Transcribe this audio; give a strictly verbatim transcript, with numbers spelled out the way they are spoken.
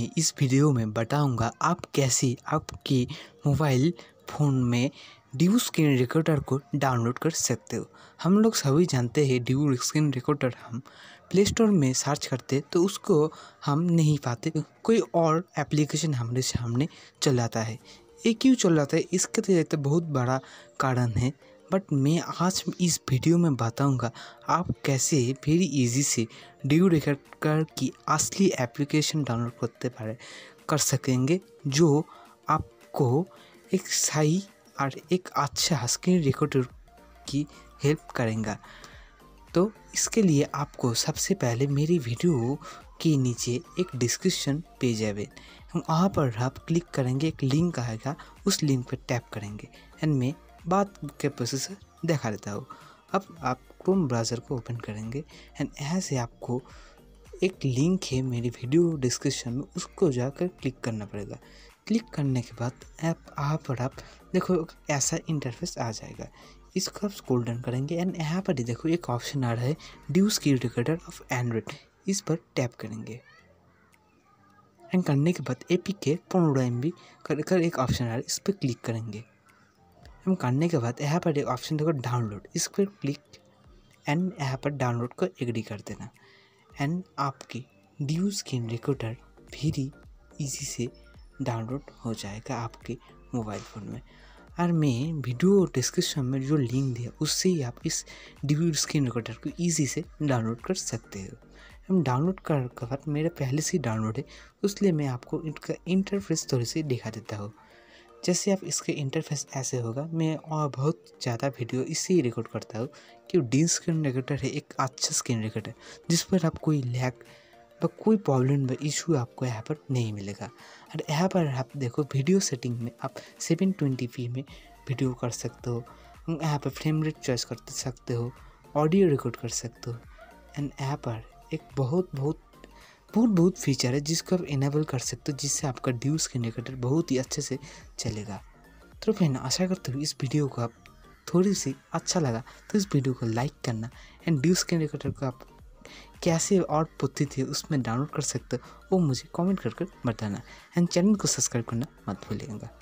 मैं इस वीडियो में बताऊंगा आप कैसे आपके मोबाइल फ़ोन में ड्यू स्क्रीन रिकॉर्डर को डाउनलोड कर सकते हो। हम लोग सभी जानते हैं ड्यू स्क्रीन रिकॉर्डर हम प्ले स्टोर में सर्च करते तो उसको हम नहीं पाते, कोई और एप्लीकेशन हमारे सामने चल आता है। ये क्यों चल जाता है, इसके तो बहुत बड़ा कारण है, बट मैं आज इस वीडियो में बताऊंगा आप कैसे वेरी इजी से ड्यू रिकॉर्डर की असली एप्लीकेशन डाउनलोड करते पारे कर सकेंगे, जो आपको एक सही और एक अच्छा स्क्रीन रिकॉर्डर की हेल्प करेगा। तो इसके लिए आपको सबसे पहले मेरी वीडियो के नीचे एक डिस्क्रिप्शन पेज है, वहाँ पर आप क्लिक करेंगे, एक लिंक आएगा, उस लिंक पर टैप करेंगे एंड मैं बात के प्रोसेस दिखा देता हूँ। अब आप क्रोम ब्राउज़र को ओपन करेंगे एंड यहाँ से आपको एक लिंक है मेरी वीडियो डिस्क्रिप्शन में, उसको जाकर क्लिक करना पड़ेगा। क्लिक करने के बाद ऐप यहाँ पर आप देखो ऐसा इंटरफेस आ जाएगा। इसको आप स्क्रॉल डाउन करेंगे एंड यहाँ पर ही देखो एक ऑप्शन आ रहा है DU screen recorder of Android, इस पर टैप करेंगे एंड करने के बाद ए पी के पंद्रह एम बी कर कर एक ऑप्शन आ रहा है, इस पर क्लिक करेंगे। हम करने के बाद यहाँ पर एक ऑप्शन देखो डाउनलोड, इस पर क्लिक एंड यहाँ पर डाउनलोड को एग्री कर देना एंड आपकी DU screen recorder very easy से डाउनलोड हो जाएगा आपके मोबाइल फ़ोन में। और मैं वीडियो डिस्क्रिप्शन में जो लिंक दिया उससे ही आप इस ड्यू स्क्रीन रिकॉर्डर को इजी से डाउनलोड कर सकते हो। हम डाउनलोड कर के बाद मेरे पहले से ही डाउनलोड है, इसलिए मैं आपको इनका इंटरफेस थोड़ी सी दिखा देता हूँ। जैसे आप इसके इंटरफेस ऐसे होगा, मैं और बहुत ज़्यादा वीडियो इससे ही रिकॉर्ड करता हूँ कि डी स्क्रीन रिकॉर्डर है एक अच्छा स्क्रीन रिकॉर्डर जिस पर आप कोई लैग व कोई प्रॉब्लम व इशू आपको यहाँ पर नहीं मिलेगा। और यहाँ पर आप देखो वीडियो सेटिंग में आप सेवन ट्वेंटी पी में वीडियो कर सकते हो, यहाँ पर फ्रेम रेट चॉइस कर सकते हो, ऑडियो रिकॉर्ड कर सकते हो एंड यहाँ पर एक बहुत बहुत बहुत बहुत फीचर है जिसको आप इनेबल कर सकते हो, जिससे आपका ड्यू स्क्रीन रिकॉर्डर बहुत ही अच्छे से चलेगा। तो फ्रेंड आशा करते हो इस वीडियो को आप थोड़ी सी अच्छा लगा तो इस वीडियो को लाइक करना एंड ड्यू स्क्रीन रिकॉर्डर को आप कैसे और पद्धति उसमें डाउनलोड कर सकते हो वो मुझे कमेंट करके बताना एंड चैनल को सब्सक्राइब करना मत भूलिएगा।